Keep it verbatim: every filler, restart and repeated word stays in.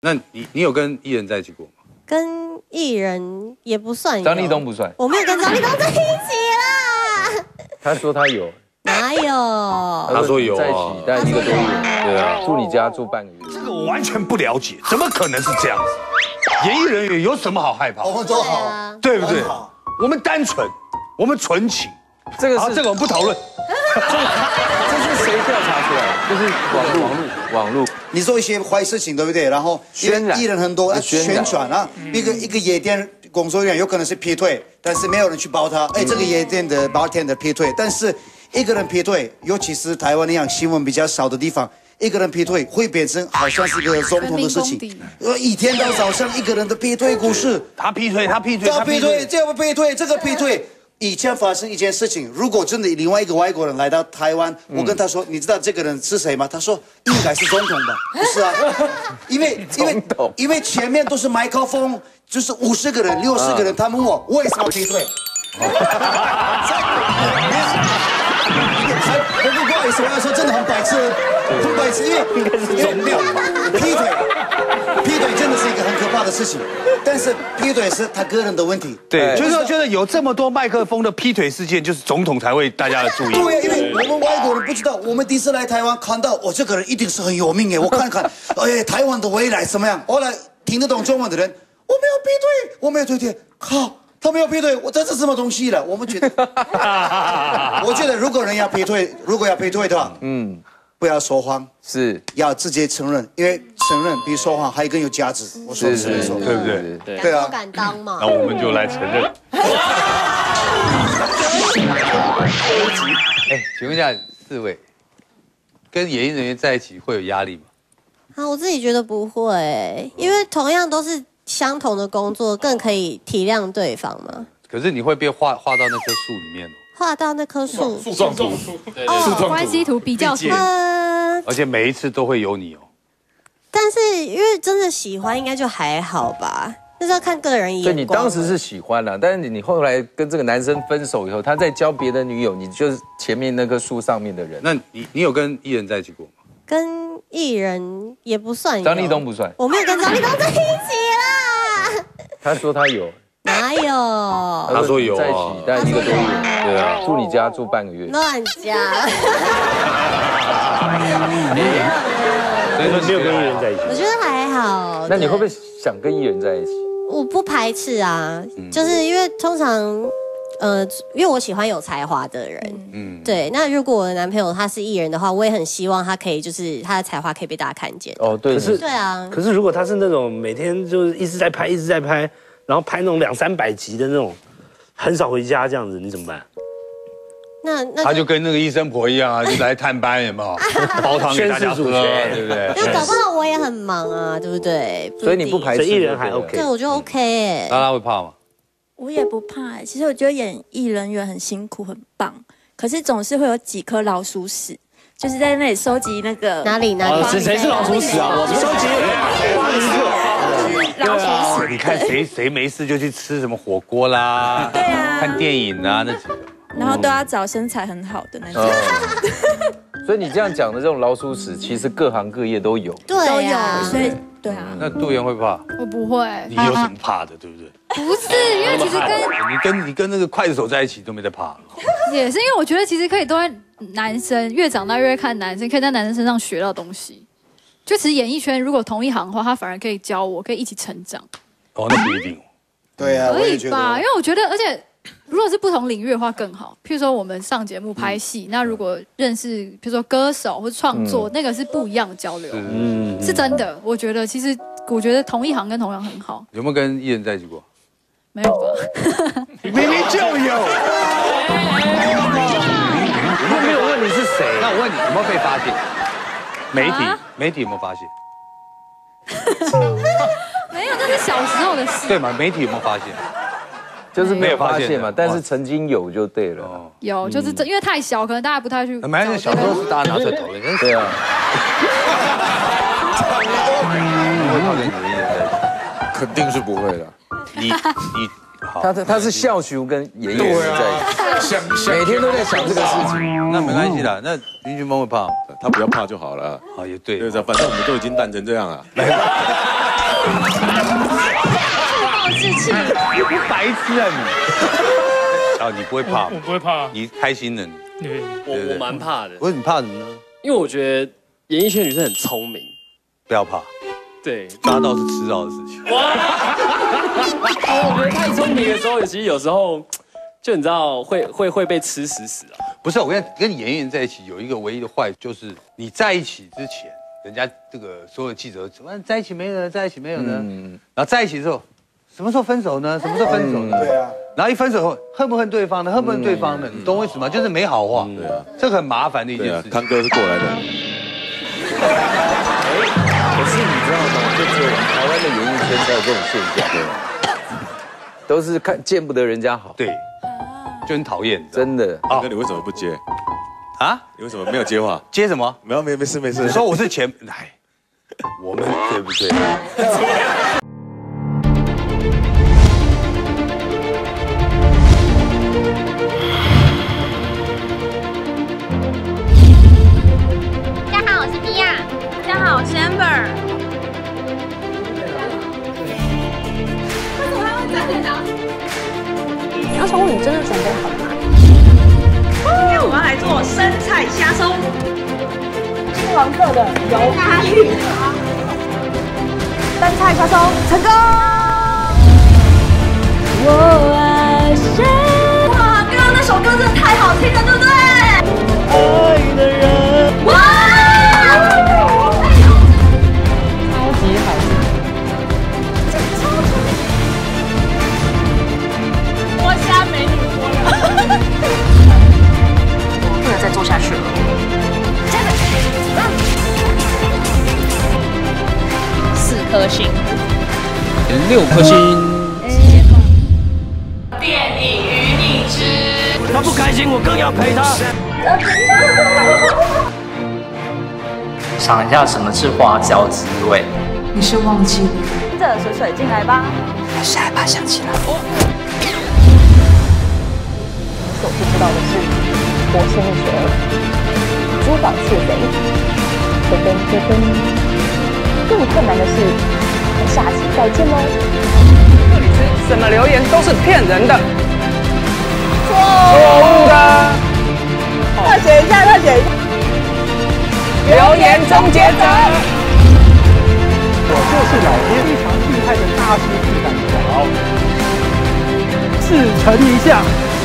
那你你有跟艺人在一起过吗？ 跟艺人也不算， 张立东不算， 我没有跟张立东在一起啦。 他说他有， 哪有？ 他说有在一起，但一个多月， 对啊， 住你家住半个月。 这个我完全不了解，怎么可能是这样子？演艺人员有什么好害怕？ 我们都好， 对不对？我们单纯，我们纯情。 这个是这个我们不讨论。 这是谁调查出来的？就是网络，网络，网络。 你做一些坏事情，对不对？然后因为艺人很多，要宣传啊。一个一个夜店工作人员有可能是劈腿，但是没有人去包他。哎，这个夜店的 bartender 劈腿，但是一个人劈腿，尤其是台湾那样新闻比较少的地方，一个人劈腿会变成好像是一个总统的事情。呃，一天到早上一个人的劈腿故事。 他劈腿，他劈腿， 他劈腿，这个劈腿，这个劈腿。以前发生一件事情，如果真的另外一个外国人来到台湾，我跟他说，你知道这个人是谁吗？他说应该是总统吧？不是啊，因为因为因为前面都是麦克风，就是五十个人、六十个人，他们问我为什么劈腿？不好意思，我要说真的很白痴，很白痴，因为应该是总统吧？ 劈腿，劈腿真的是一个很可怕的事情，但是劈腿是他个人的问题。 对，就是说觉得有这么多麦克风的劈腿事件，就是总统才会大家的注意。 对，因为我们外国人不知道，我们第一次来台湾看到，我这个人一定是很有名哎，我看看，哎，台湾的未来怎么样？后来听得懂中文的人，我没有劈腿，我没有劈腿，靠。他没有劈腿，我这是什么东西了？我们觉得，我觉得如果人要劈腿，如果要劈腿的话，嗯，不要说谎， 是要直接承认，因为承认比说谎还更有价值。我说的是没错， 对不对？ 对对啊，敢当嘛。 那我们就来承认。 哎，请问一下四位，跟演艺人员在一起会有压力吗？ 啊，我自己觉得不会，因为同样都是。相同的工作更可以体谅对方吗？ 可是你会被画画到那棵树里面哦。 画到那棵树， 树状图， 哦， 关系图比较图， 呃， 而且每一次都会有你哦。 但是因为真的喜欢，应该就还好吧，那是要看个人眼光。 所以你当时是喜欢了，但是你后来跟这个男生分手以后，他在交别的女友，你就是前面那棵树上面的人。 那你你有跟艺人在一起过吗？ 跟艺人也不算， 张立东不算， 我没有跟张立东在一起啦。 他说他有， 哪有？ 他说有在一起，但一个多月， 对啊， 住你家住半个月。 乱讲。 所以说没有跟艺人在一起。 我觉得还好。 那你会不会想跟艺人在一起？ 我不排斥啊，就是因为通常。呃，因为我喜欢有才华的人，嗯，对。那如果我的男朋友他是艺人的话，我也很希望他可以，就是他的才华可以被大家看见。 哦，对， 可是对啊。 可是如果他是那种每天就是一直在拍，一直在拍，然后拍那种两三百集的那种，很少回家这样子，你怎么办？ 那那他就跟那个医生婆一样啊，就来探班，有没有？煲汤给大家喝，对不对？ 因为搞不好我也很忙啊，对不对？ 所以你不排斥艺人还 OK？ 对，我就 OK 哎。 拉拉会怕吗？ 我也不怕、欸，其实我觉得演艺人员很辛苦很棒，可是总是会有几颗老鼠屎，就是在那里收集那个哪里哪里？ 谁谁是老鼠屎啊？我收集老鼠屎。 你看谁谁没事就去吃什么火锅啦， 对啊， 看电影啊那几个， 然后都要找身材很好的那种。 所以你这样讲的这种老鼠屎，其实各行各业都有， 对都有， 啊， 所以对啊。 那杜妍会怕？ 我不会。 你有什么怕的，对不对？ 不是，因为其实跟你跟你跟那个刽子手在一起都没在怕， 也是因为我觉得其实可以都在男生越长大越看男生，可以在男生身上学到东西。就其实演艺圈如果同一行的话，他反而可以教我，可以一起成长。 哦，那不一定。 对啊， 可以吧？因为我觉得，而且如果是不同领域的话更好。譬如说我们上节目拍戏，那如果认识譬如说歌手或者创作，那个是不一样的交流。嗯，是真的。我觉得其实我觉得同一行跟同行很好。 有没有跟艺人在一起过？ 没有吧？ 明明就有。 我没有问你是谁， 那我问你，有没有被发现？媒体媒体有没有发现？ 没有，那是小时候的事。 对嘛？媒体有没有发现？ 就是没有发现嘛，但是曾经有就对了。 有，就是因为太小，可能大家不太去。 蛮小时候是大家拿出来讨论， 对啊。 会讨论演艺人在一起？ 肯定是不会的。 你你他他他是笑熊跟演艺人在一起，每天都在想这个事情。 那没关系啦，那林俊峰会怕吗？ 他不要怕就好了。 啊，也对， 对，反正我们都已经烂成这样了。 白痴啊你！啊，你不会怕？ 我不会怕， 你开心的。 对，我我蛮怕的。 我你怕什么呢？ 因为我觉得演艺圈女生很聪明， 不要怕。对，抓到是迟早的事情。哇！ 我觉得太聪明的时候，其实有时候就你知道会会会被吃死死啊。 不是，我跟跟演艺人在一起有一个唯一的坏，就是你在一起之前，人家这个所有记者问在一起没有呢，在一起没有呢，嗯、然后在一起之后，什么时候分手呢？什么时候分手呢？对啊。然后一分手后，恨不恨对方呢？恨不恨对方呢？你懂我意思吗？就是没好话。对啊。这个很麻烦的一件事情。 康哥是过来的。 可是你知道吗？就只有台湾的演艺圈才有这种现象，对，都是看见不得人家好， 对，就很讨厌， 真的。 康哥，你为什么不接？ 啊？ 你为什么没有接话？ 接什么？ 没有，没没事没事。 你说我是前，来，我们对不对？ 大家好，我是米娅。大家好，我是 Amber。为什么还会站在哪？ 那时候你真的准备好了吗？ 今天我们来做生菜虾松， 吃完课的游下去。生菜虾松成功。我爱谁？ 哇，刚刚那首歌真的太好听了，对不对？ 爱的人。哇！超级好听，真的超级。 我虾美女多了。 不能再做下去了。四颗星， 六颗星。 电影与你知， 他不开心，我更要陪他。 尝一下什么是花椒滋味。 你是忘记了？跟着水水进来吧。 还是害怕想起来？ 所不知道的是，我是蜜雪儿，珠宝窃贼，噔噔噔噔。更困难的是，我们下期再见喽。 这里是什么留言都是骗人的， 错误的。 快写一下，快写一下。 留言终结者。 我就是老爹，非常厉害的大师级感好，自成一项。